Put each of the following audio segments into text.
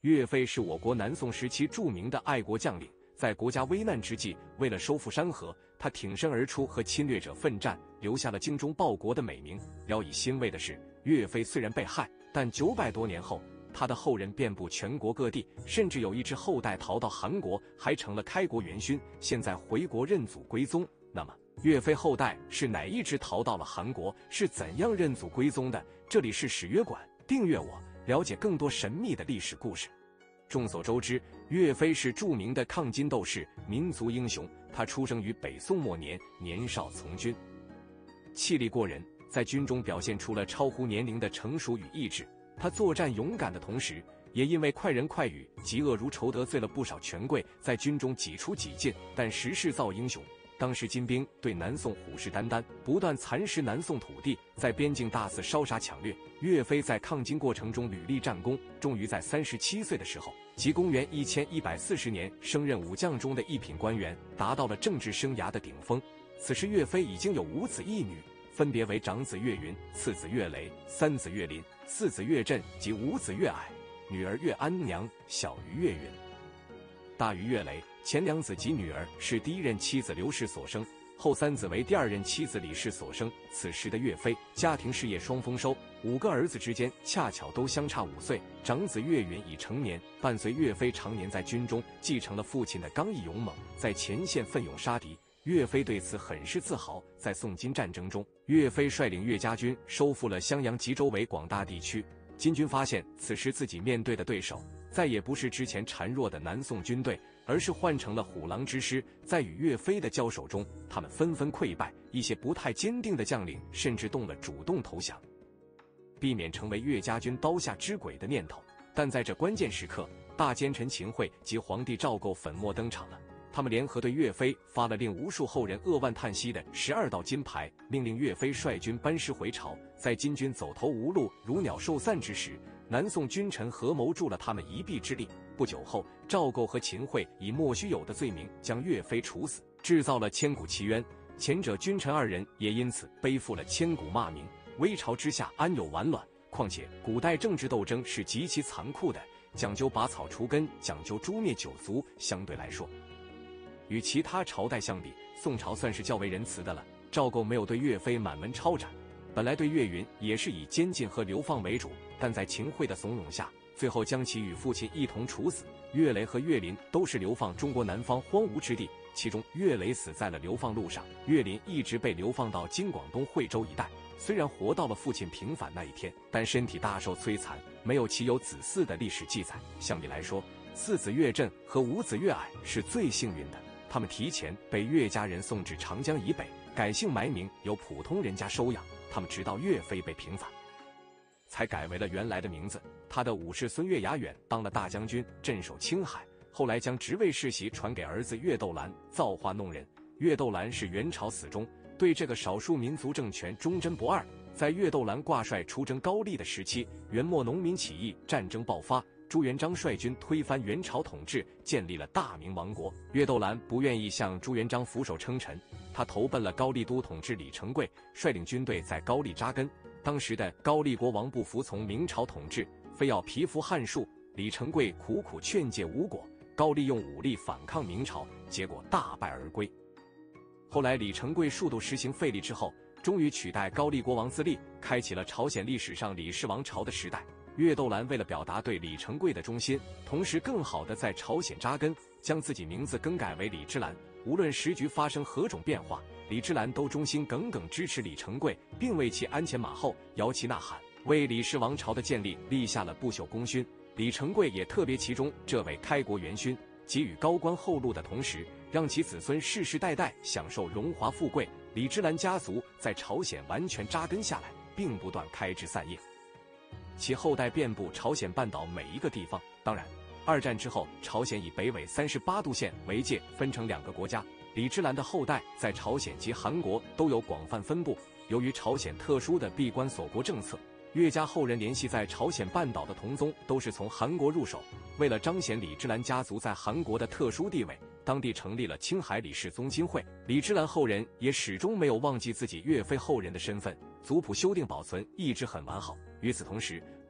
岳飞是我国南宋时期著名的爱国将领，在国家危难之际，为了收复山河，他挺身而出，和侵略者奋战，留下了精忠报国的美名。聊以欣慰的是，岳飞虽然被害，但900多年后，他的后人遍布全国各地，甚至有一支后代逃到韩国，还成了开国元勋，现在回国认祖归宗。那么，岳飞后代是哪一支逃到了韩国？是怎样认祖归宗的？这里是史约馆，订阅我，了解更多神秘的历史故事。众所周知，岳飞是著名的抗金斗士、民族英雄。他出生于北宋末年，年少从军，气力过人，在军中表现出了超乎年龄的成熟与意志。他作战勇敢的同时，也因为快人快语、嫉恶如仇得罪了不少权贵，在军中几出几进，但时势造英雄。当时金兵对南宋虎视眈眈，不断蚕食南宋土地，在边境大肆烧杀抢掠。岳飞在抗金过程中屡立战功，终于在37岁的时候，即公元1140年，升任武将中的一品官员，达到了政治生涯的顶峰。此时岳飞已经有5子1女，分别为长子岳云、次子岳雷、三子岳林、四子岳震及5子岳蔼，女儿岳安娘小于岳云，大于岳雷。前2子及女儿是第一任妻子刘氏所生，后3子为第2任妻子李氏所生。此时的岳飞家庭事业双丰收，5个儿子之间恰巧都相差5岁。长子岳云已成年，伴随岳飞常年在军中，继承了父亲的刚毅勇猛，在前线奋勇杀敌。岳飞对此很是自豪。在宋金战争中，岳飞率领岳家军收复了襄阳及周围广大地区。金军发现此时自己面对的对手再也不是之前孱弱的南宋军队，而是换成了虎狼之师。在与岳飞的交手中，他们纷纷溃败，一些不太坚定的将领甚至动了主动投降，避免成为岳家军刀下之鬼的念头。但在这关键时刻，大奸臣秦桧及皇帝赵构粉墨登场了。他们联合对岳飞发了令无数后人扼腕叹息的12道金牌，命令岳飞率军班师回朝。在金军走投无路、如鸟兽散之时，南宋君臣合谋助了他们一臂之力。不久后，赵构和秦桧以莫须有的罪名将岳飞处死，制造了千古奇冤。前者君臣2人也因此背负了千古骂名。危朝之下安有完卵？况且古代政治斗争是极其残酷的，讲究拔草除根，讲究诛灭9族。相对来说，与其他朝代相比，宋朝算是较为仁慈的了。赵构没有对岳飞满门抄斩，本来对岳云也是以监禁和流放为主，但在秦桧的怂恿下，最后将其与父亲一同处死。岳雷和岳林都是流放中国南方荒芜之地，其中岳雷死在了流放路上，岳林一直被流放到今广东惠州一带。虽然活到了父亲平反那一天，但身体大受摧残，没有其有子嗣的历史记载。相比来说，4子岳震和5子岳蔼是最幸运的，他们提前被岳家人送至长江以北，改姓埋名，由普通人家收养。他们直到岳飞被平反，才改为了原来的名字。他的武士孙岳雅远当了大将军，镇守青海，后来将职位世袭传给儿子岳斗兰，造化弄人。岳斗兰是元朝死忠，对这个少数民族政权忠贞不二。在岳斗兰挂帅出征高丽的时期，元末农民起义战争爆发，朱元璋率军推翻元朝统治，建立了大明王国。岳斗兰不愿意向朱元璋俯首称臣，他投奔了高丽都统治李成桂，率领军队在高丽扎根。当时的高丽国王不服从明朝统治，非要皮肤汉术，李成桂苦苦劝诫无果，高丽用武力反抗明朝，结果大败而归。后来李成桂数度实行废立之后，终于取代高丽国王自立，开启了朝鲜历史上李氏王朝的时代。岳斗兰为了表达对李成桂的忠心，同时更好地在朝鲜扎根，将自己名字更改为李芝兰。无论时局发生何种变化，李芝兰都忠心耿耿支持李成桂，并为其鞍前马后，摇旗呐喊，为李氏王朝的建立立下了不朽功勋。李成桂也特别其中这位开国元勋，给予高官厚禄的同时，让其子孙世世代代享受荣华富贵。李芝兰家族在朝鲜完全扎根下来，并不断开枝散叶，其后代遍布朝鲜半岛每一个地方。当然，二战之后，朝鲜以北纬38度线为界，分成2个国家。李芝兰的后代在朝鲜及韩国都有广泛分布。由于朝鲜特殊的闭关锁国政策，岳家后人联系在朝鲜半岛的同宗都是从韩国入手。为了彰显李芝兰家族在韩国的特殊地位，当地成立了青海李氏宗亲会。李芝兰后人也始终没有忘记自己岳飞后人的身份，族谱修订保存一直很完好。与此同时，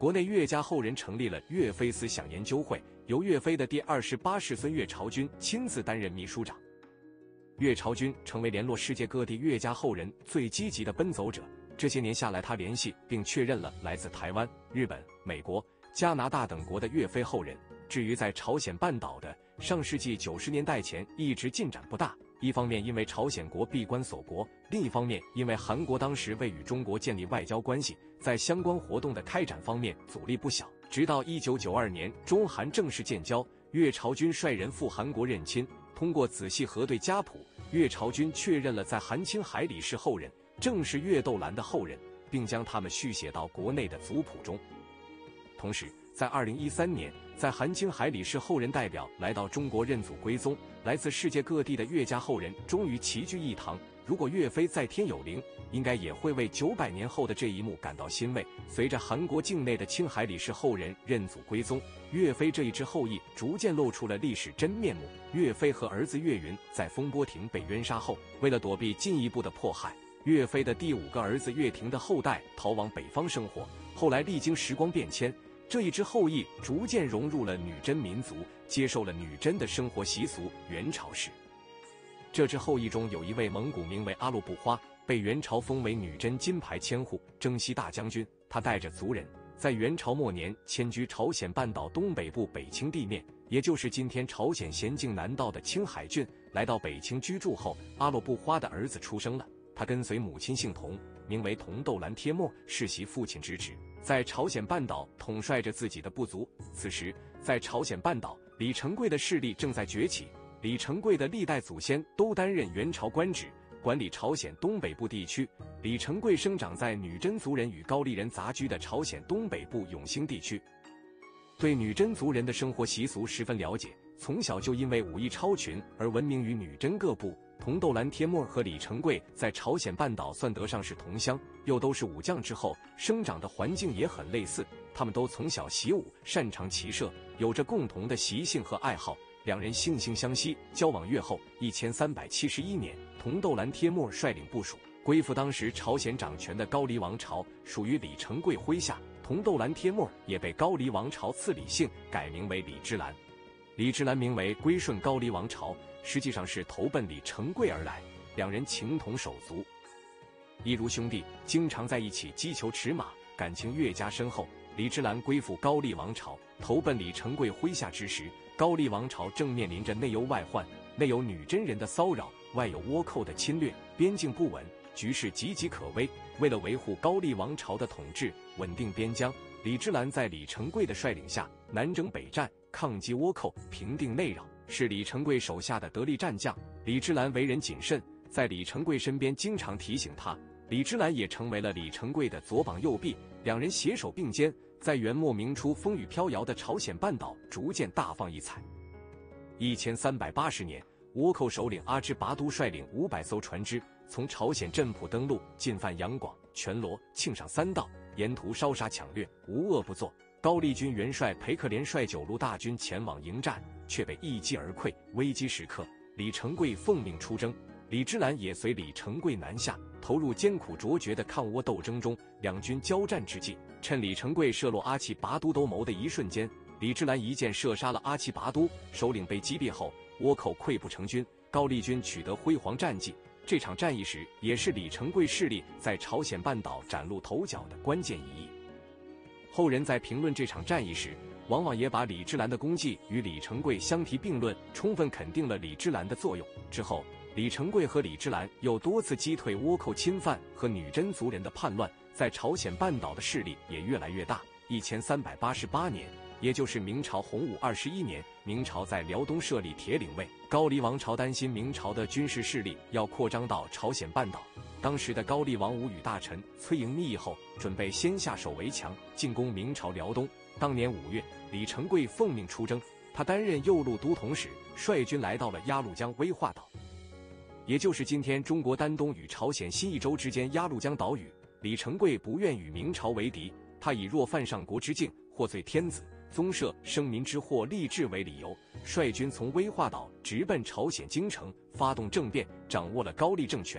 国内岳家后人成立了岳飞思想研究会，由岳飞的第28世孙岳朝钧亲自担任秘书长。岳朝钧成为联络世界各地岳家后人最积极的奔走者。这些年下来，他联系并确认了来自台湾、日本、美国、加拿大等国的岳飞后人。至于在朝鲜半岛的，上世纪90年代前一直进展不大。一方面因为朝鲜国闭关锁国，另一方面因为韩国当时未与中国建立外交关系，在相关活动的开展方面阻力不小。直到1992年中韩正式建交，岳朝钧率人赴韩国认亲，通过仔细核对家谱，岳朝钧确认了在韩青海李氏后人正是岳斗兰的后人，并将他们续写到国内的族谱中。同时在2013年，在韩青海李氏后人代表来到中国认祖归宗，来自世界各地的岳家后人终于齐聚一堂。如果岳飞在天有灵，应该也会为900年后的这一幕感到欣慰。随着韩国境内的青海李氏后人认祖归宗，岳飞这一支后裔逐渐露出了历史真面目。岳飞和儿子岳云在风波亭被冤杀后，为了躲避进一步的迫害，岳飞的第5个儿子岳霆的后代逃往北方生活。后来历经时光变迁，这一支后裔逐渐融入了女真民族，接受了女真的生活习俗。元朝时，这支后裔中有一位蒙古名为阿洛布花，被元朝封为女真金牌千户、征西大将军。他带着族人在元朝末年迁居朝鲜半岛东北部北清地面，也就是今天朝鲜咸镜南道的青海郡。来到北清居住后，阿洛布花的儿子出生了。他跟随母亲姓佟，名为佟斗兰帖默，世袭父亲之职，在朝鲜半岛统帅着自己的部族。此时在朝鲜半岛，李成桂的势力正在崛起。李成桂的历代祖先都担任元朝官职，管理朝鲜东北部地区。李成桂生长在女真族人与高丽人杂居的朝鲜东北部永兴地区，对女真族人的生活习俗十分了解，从小就因为武艺超群而闻名于女真各部。佟斗兰帖默和李成桂在朝鲜半岛算得上是同乡，又都是武将之后，生长的环境也很类似。他们都从小习武，擅长骑射，有着共同的习性和爱好。两人惺惺相惜，交往越后。1371年，佟斗兰帖默率领部属归附当时朝鲜掌权的高丽王朝，属于李成桂麾下。佟斗兰帖默也被高丽王朝赐李姓，改名为李芝兰。李芝兰名为归顺高丽王朝，实际上是投奔李成桂而来。两人情同手足，一如兄弟，经常在一起击球驰马，感情越加深厚。李芝兰归附高丽王朝，投奔李成桂麾下之时，高丽王朝正面临着内忧外患，内有女真人的骚扰，外有倭寇的侵略，边境不稳，局势岌岌可危。为了维护高丽王朝的统治，稳定边疆，李芝兰在李成桂的率领下南征北战，抗击倭寇，平定内扰，是李成桂手下的得力战将。李芝兰为人谨慎，在李成桂身边经常提醒他。李芝兰也成为了李成桂的左膀右臂，两人携手并肩，在元末明初风雨飘摇的朝鲜半岛逐渐大放异彩。1380年，倭寇首领阿支拔都率领500艘船只从朝鲜镇浦登陆，进犯杨广、全罗、庆尚3道，沿途烧杀抢掠，无恶不作。高丽军元帅裴克连率9路大军前往迎战，却被一击而溃。危机时刻，李成桂奉命出征，李芝兰也随李成桂南下，投入艰苦卓绝的抗倭斗争中。两军交战之际，趁李成桂射落阿契拔都兜谋的一瞬间，李芝兰一箭射杀了阿契拔都首领。被击毙后，倭寇溃不成军，高丽军取得辉煌战绩。这场战役时，也是李成桂势力在朝鲜半岛崭露头角的关键一役。后人在评论这场战役时，往往也把李芝兰的功绩与李成桂相提并论，充分肯定了李芝兰的作用。之后，李成桂和李芝兰又多次击退倭寇侵犯和女真族人的叛乱，在朝鲜半岛的势力也越来越大。1388年，也就是明朝洪武21年，明朝在辽东设立铁岭卫。高丽王朝担心明朝的军事势力要扩张到朝鲜半岛，当时的高丽王吴语大臣崔莹密议后，准备先下手为强，进攻明朝辽东。当年5月，李成桂奉命出征，他担任右路都统使，率军来到了鸭绿江威化岛，也就是今天中国丹东与朝鲜新义州之间鸭绿江岛屿。李成桂不愿与明朝为敌，他以若犯上国之境，获罪天子，宗社生民之祸立志为理由，率军从威化岛直奔朝鲜京城，发动政变，掌握了高丽政权。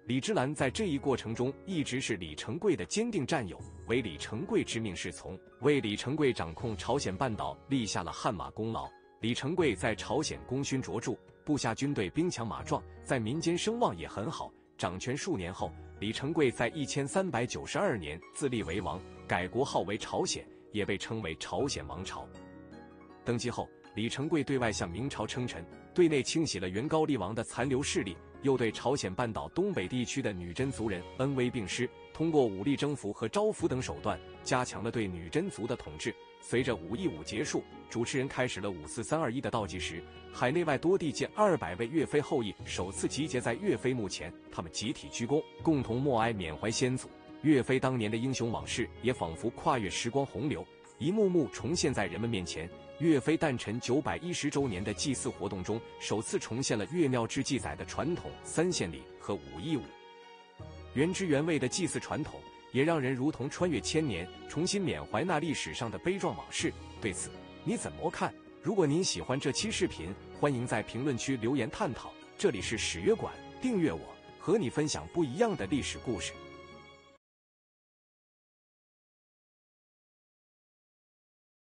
李芝兰在这一过程中一直是李成桂的坚定战友，为李成桂之命是从，为李成桂掌控朝鲜半岛立下了汗马功劳。李成桂在朝鲜功勋卓著，部下军队兵强马壮，在民间声望也很好。掌权数年后，李成桂在1392年自立为王，改国号为朝鲜，也被称为朝鲜王朝。登基后，李成桂对外向明朝称臣，对内清洗了原高丽王的残留势力，又对朝鲜半岛东北地区的女真族人恩威并施，通过武力征服和招抚等手段，加强了对女真族的统治。随着515结束，主持人开始了54321的倒计时，海内外多地近200位岳飞后裔首次集结在岳飞墓前，他们集体鞠躬，共同默哀缅怀先祖。岳飞当年的英雄往事也仿佛跨越时光洪流，一幕幕重现在人们面前。岳飞诞辰910周年的祭祀活动中，首次重现了岳庙志记载的传统3献礼和515。原汁原味的祭祀传统，也让人如同穿越千年，重新缅怀那历史上的悲壮往事。对此，你怎么看？如果您喜欢这期视频，欢迎在评论区留言探讨。这里是史约馆，订阅我，和你分享不一样的历史故事。